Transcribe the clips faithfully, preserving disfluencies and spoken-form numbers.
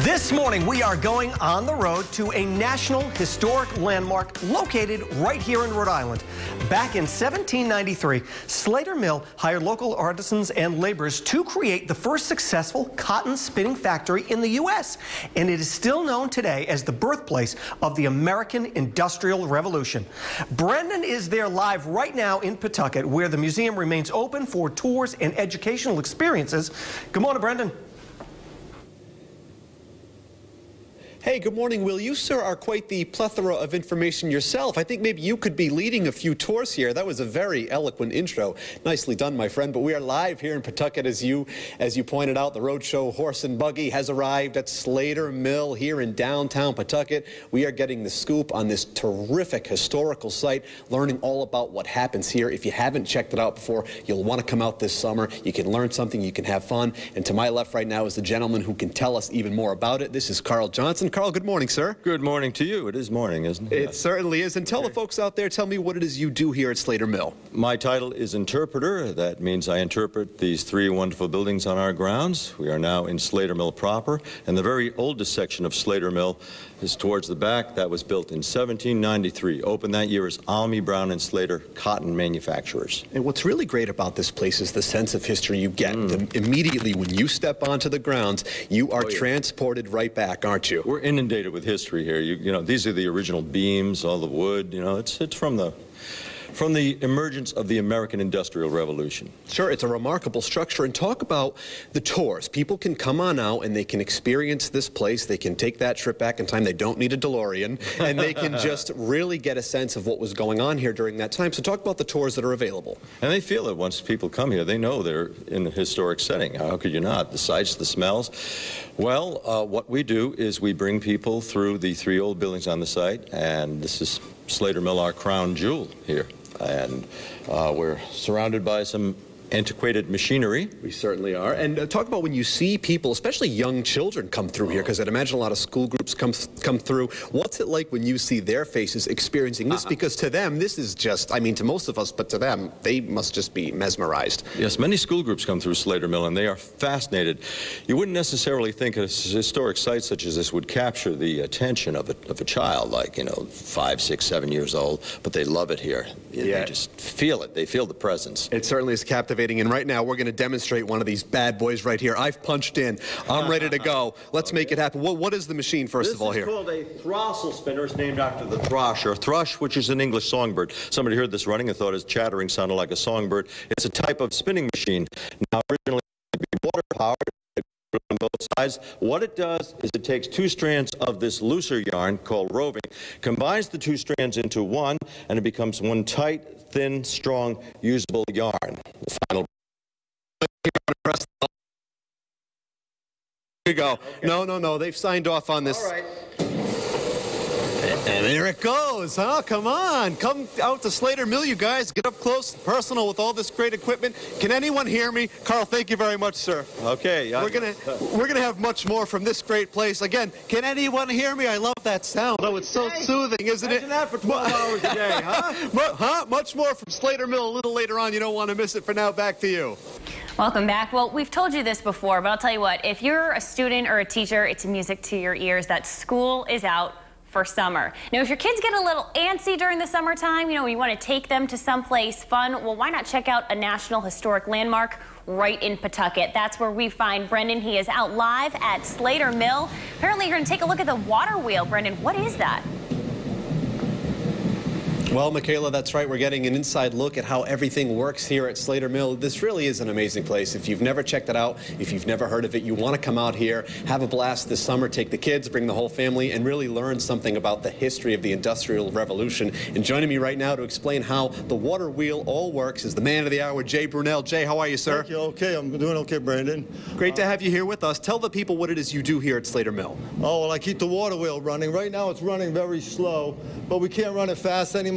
This morning, we are going on the road to a national historic landmark located right here in Rhode Island. Back in seventeen ninety-three, Slater Mill hired local artisans and laborers to create the first successful cotton spinning factory in the U S And it is still known today as the birthplace of the American Industrial Revolution. Brendan is there live right now in Pawtucket, where the museum remains open for tours and educational experiences. Good morning, Brendan. Hey, good morning, Will. You, sir, are quite the plethora of information yourself. I think maybe you could be leading a few tours here. That was a very eloquent intro. Nicely done, my friend. But we are live here in Pawtucket, as you, as you pointed out. The Rhode Show horse and buggy has arrived at Slater Mill here in downtown Pawtucket. We are getting the scoop on this terrific historical site, learning all about what happens here. If you haven't checked it out before, you'll want to come out this summer. You can learn something, you can have fun. And to my left right now is the gentleman who can tell us even more about it. This is Carl Johnson. Carl, good morning, sir. Good morning to you. It is morning, isn't it? It certainly is. And tell the folks out there, tell me what it is you do here at Slater Mill. My title is interpreter. That means I interpret these three wonderful buildings on our grounds. We are now in Slater Mill proper, and the very oldest section of Slater Mill is towards the back. That was built in seventeen ninety-three. Opened that year as Almy, Brown and Slater Cotton Manufacturers. And what's really great about this place is the sense of history you get. Mm. The, immediately when you step onto the grounds, you are oh, yeah. transported right back, aren't you? We're inundated with history here. You, you know, these are the original beams, all the wood. You know, it's it's from the from the emergence of the American Industrial Revolution. Sure, it's a remarkable structure. And talk about the tours. People can come on out and they can experience this place. They can take that trip back in time. They don't need a DeLorean. And they can just really get a sense of what was going on here during that time. So talk about the tours that are available. And they feel it once people come here. They know they're in a historic setting. How could you not? The sights, the smells. Well, uh, what we do is we bring people through the three old buildings on the site. And this is Slater Mill, our crown jewel here. And uh, we're surrounded by some antiquated machinery. We certainly are. And uh, talk about when you see people, especially young children, come through here, because I'd imagine a lot of school groups come come through. What's it like when you see their faces experiencing this? Uh, because to them, this is just, I mean, to most of us, but to them, they must just be mesmerized. Yes, many school groups come through Slater Mill, and they are fascinated. You wouldn't necessarily think a historic site such as this would capture the attention of a, of a child, like, you know, five, six, seven years old, but they love it here. Yeah. They just feel it. They feel the presence. It certainly is captivating. And right now, we're going to demonstrate one of these bad boys right here. I've punched in. I'm ready to go. Let's make it happen. What, what is the machine, first this of all, here? This is called a throstle spinner. It's named after the thrush, or thrush, which is an English songbird. Somebody heard this running and thought his chattering sounded like a songbird. It's a type of spinning machine. Now, originally, it would be water-powered. On both sides. What it does is it takes two strands of this looser yarn called roving, combines the two strands into one, and it becomes one tight, thin, strong, usable yarn. The final. Here you go. Okay. No, no, no. They've signed off on this. All right. And there it goes, huh? Come on. Come out to Slater Mill, you guys. Get up close, personal with all this great equipment. Can anyone hear me? Carl, thank you very much, sir. Okay. Yeah. We're going to we're gonna have much more from this great place. Again, can anyone hear me? I love that sound. Oh, it's so hey, soothing, isn't it? Imagine that for twelve hours a day, huh? Huh? Much more from Slater Mill a little later on. You don't want to miss it. For now, back to you. Welcome back. Well, we've told you this before, but I'll tell you what. If you're a student or a teacher, it's music to your ears that school is out for summer. Now, if your kids get a little antsy during the summertime, you know, you want to take them to someplace fun, well, why not check out a National Historic Landmark right in Pawtucket? That's where we find Brendan. He is out live at Slater Mill. Apparently, you're going to take a look at the water wheel. Brendan, what is that? Well, Michaela, that's right. We're getting an inside look at how everything works here at Slater Mill. This really is an amazing place. If you've never checked it out, if you've never heard of it, you want to come out here, have a blast this summer, take the kids, bring the whole family, and really learn something about the history of the Industrial Revolution. And joining me right now to explain how the water wheel all works is the man of the hour, Jay Brunel. Jay, how are you, sir? Thank you. Okay, I'm doing okay, Brandon. Great to uh, have you here with us. Tell the people what it is you do here at Slater Mill. Oh, well, I keep the water wheel running. Right now, it's running very slow, but we can't run it fast anymore.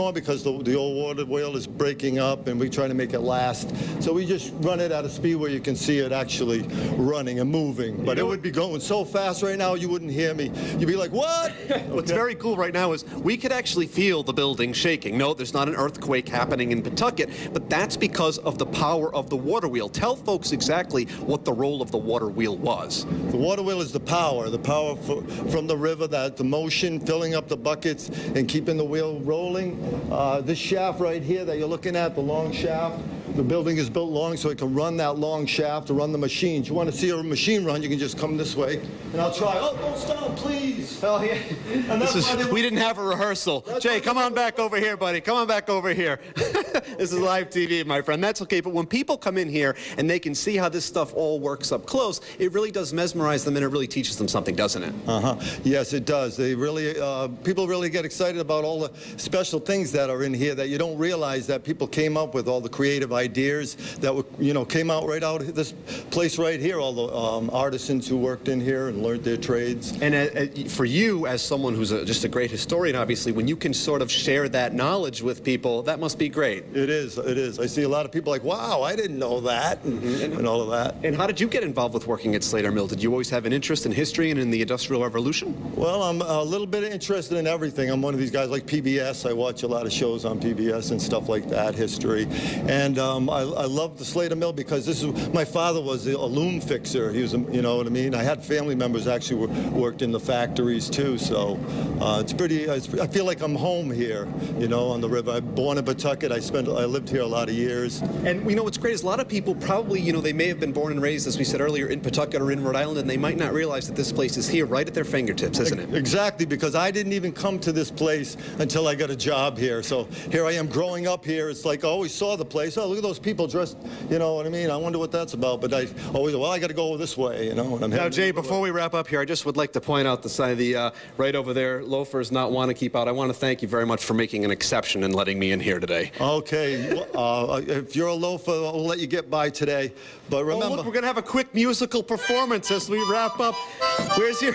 anymore because the, the old water wheel is breaking up, and we try to make it last. So we just run it at a speed where you can see it actually running and moving. But it would be going so fast right now you wouldn't hear me. You'd be like, what? What's very cool right now is we could actually feel the building shaking. No, there's not an earthquake happening in Pawtucket, but that's because of the power of the water wheel. Tell folks exactly what the role of the water wheel was. The water wheel is the power, the power for, from the river, that the motion, filling up the buckets and keeping the wheel rolling. Uh, this shaft right here that you're looking at, the long shaft, the building is built long so it can run that long shaft to run the machines. You want to see a machine run, you can just come this way, and I'll try. Oh, don't stop, please. Oh, yeah. This is, we didn't have a rehearsal. Jay, come on back over here, buddy. Come on back over here. This is live T V, my friend. That's okay, but when people come in here and they can see how this stuff all works up close, it really does mesmerize them, and it really teaches them something, doesn't it? Uh-huh. Yes, it does. They really, uh, people really get excited about all the special things that are in here that you don't realize that people came up with, all the creative ideas that were, you know, came out right out of this place right here, all the um, artisans who worked in here and learned their trades. And uh, uh, for you, as someone who's a, just a great historian, obviously, when you can sort of share that knowledge with people, that must be great. It is, it is. I see a lot of people like, wow, I didn't know that, and, mm-hmm. and all of that. And how did you get involved with working at Slater Mill? Did you always have an interest in history and in the Industrial Revolution? Well, I'm a little bit interested in everything. I'm one of these guys like P B S. I watch a lot of shows on P B S and stuff like that, history. And um, I, I love the Slater Mill because this is, my father was a loom fixer. He was, a, you know what I mean? I had family members actually were, worked in the factories too, so uh, it's pretty, it's, I feel like I'm home here, you know, on the river. I'm born in Pawtucket. I spent, I lived here a lot of years. And you know what's great is a lot of people probably, you know, they may have been born and raised, as we said earlier, in Pawtucket or in Rhode Island, and they might not realize that this place is here right at their fingertips, isn't it? Exactly, because I didn't even come to this place until I got a job here. So here I am growing up here. It's like I always saw the place. Oh, look at those people dressed, you know what I mean? I wonder what that's about. But I always, well, I got to go this way, you know. And I'm now, Jay, before we wrap up here, I just would like to point out the side of the, uh, right over there, loafers not want to keep out. I want to thank you very much for making an exception and letting me in here today. Okay. Uh, if you're a loafer, we'll let you get by today. But remember... Oh, look, we're going to have a quick musical performance as we wrap up. Where's your...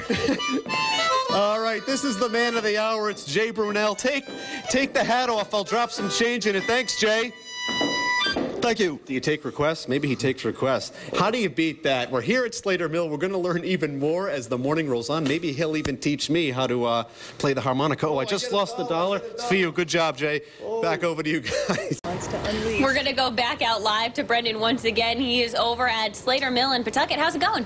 All right, this is the man of the hour. It's Jay Brunel. Take, take the hat off. I'll drop some change in it. Thanks, Jay. Thank you. Do you take requests? Maybe he takes requests. How do you beat that? We're here at Slater Mill. We're going to learn even more as the morning rolls on. Maybe he'll even teach me how to uh, play the harmonica. Oh, oh I just I lost the dollar. It's for you. Good job, Jay. Oh. Back over to you guys. We're going to go back out live to Brendan once again. He is over at Slater Mill in Pawtucket. How's it going?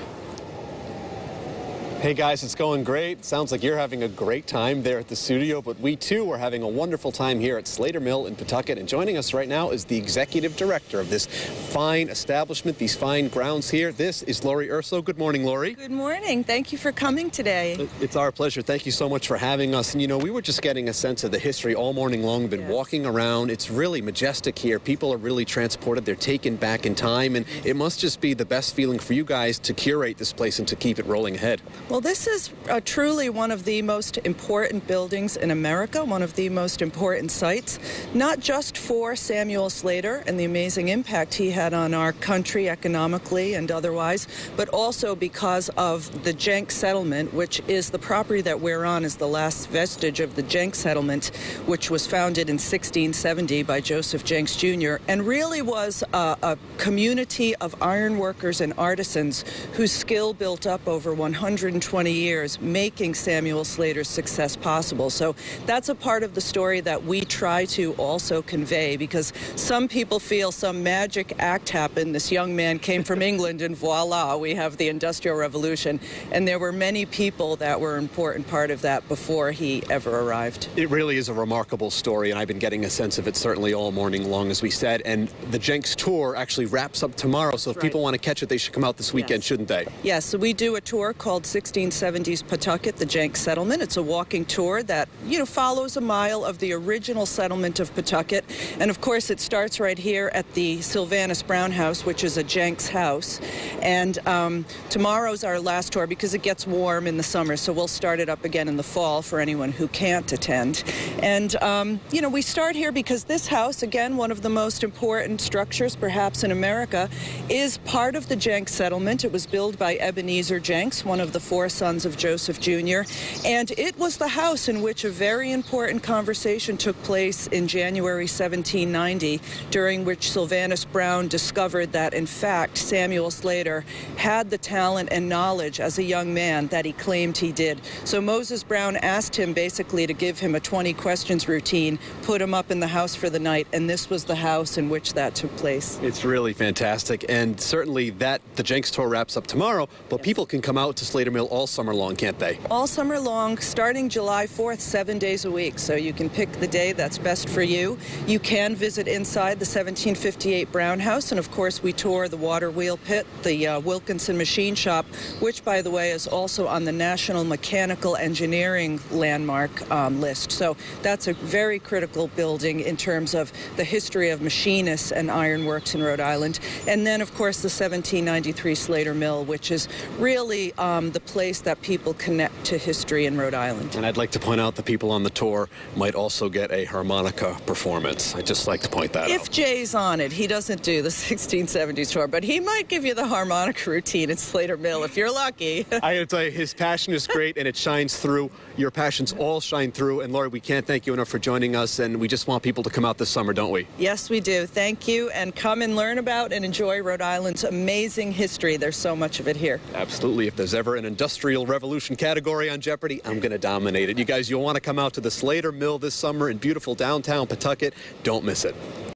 Hey guys, it's going great. Sounds like you're having a great time there at the studio, but we too are having a wonderful time here at Slater Mill in Pawtucket. And joining us right now is the executive director of this fine establishment, these fine grounds here. This is Lori Urso. Good morning, Lori. Good morning. Thank you for coming today. It's our pleasure. Thank you so much for having us. And you know, we were just getting a sense of the history all morning long. We've been yes. walking around. It's really majestic here. People are really transported. They're taken back in time. And it must just be the best feeling for you guys to curate this place and to keep it rolling ahead. Well, this is uh, truly one of the most important buildings in America, one of the most important sites, not just for Samuel Slater and the amazing impact he had on our country economically and otherwise, but also because of the Jenks settlement, which is the property that we're on, is the last vestige of the Jenks settlement, which was founded in sixteen seventy by Joseph Jenks Junior and really was uh, a community of iron workers and artisans whose skill built up over one hundred twenty years, making Samuel Slater's success possible. So that's a part of the story that we try to also convey, because some people feel some magic act happened. This young man came from England and voila, we have the Industrial Revolution. And there were many people that were an important part of that before he ever arrived. It really is a remarkable story, and I've been getting a sense of it certainly all morning long, as we said. And the Jenks tour actually wraps up tomorrow, so if right. people want to catch it, they should come out this weekend, yes. shouldn't they? Yes, so we do a tour called sixteen seventies Pawtucket, the Jenks settlement. It's a walking tour that, you know, follows a mile of the original settlement of Pawtucket. And of course, it starts right here at the Sylvanus Brown House, which is a Jenks house. And um, tomorrow's our last tour because it gets warm in the summer, so we'll start it up again in the fall for anyone who can't attend. And, um, you know, we start here because this house, again, one of the most important structures perhaps in America, is part of the Jenks settlement. It was built by Ebenezer Jenks, one of the four four sons of Joseph Junior And it was the house in which a very important conversation took place in January seventeen ninety, during which Sylvanus Brown discovered that, in fact, Samuel Slater had the talent and knowledge as a young man that he claimed he did. So Moses Brown asked him basically to give him a twenty questions routine, put him up in the house for the night, and this was the house in which that took place. It's really fantastic, and certainly that the Jenks tour wraps up tomorrow, but people can come out to Slater Mill all summer long, can't they? All summer long, starting July fourth, seven days a week, so you can pick the day that's best for you. You can visit inside the seventeen fifty-eight Brown House, and of course we tour the water wheel pit, the uh, Wilkinson Machine Shop, which, by the way, is also on the National Mechanical Engineering Landmark um, list. So that's a very critical building in terms of the history of machinists and ironworks in Rhode Island. And then, of course, the seventeen ninety-three Slater Mill, which is really um, the place that people connect to history in Rhode Island. And I'd like to point out the people on the tour might also get a harmonica performance. I'd just like to point that if out. If Jay's on it, he doesn't do the sixteen seventies tour, but he might give you the harmonica routine at Slater Mill if you're lucky. I gotta tell you, his passion is great, and it shines through. Your passions all shine through. And Lori, we can't thank you enough for joining us, and we just want people to come out this summer, don't we? Yes, we do. Thank you, and come and learn about and enjoy Rhode Island's amazing history. There's so much of it here. Absolutely. If there's ever an industrial revolution category on Jeopardy, I'm going to dominate it. You guys, you'll want to come out to the Slater Mill this summer in beautiful downtown Pawtucket. Don't miss it.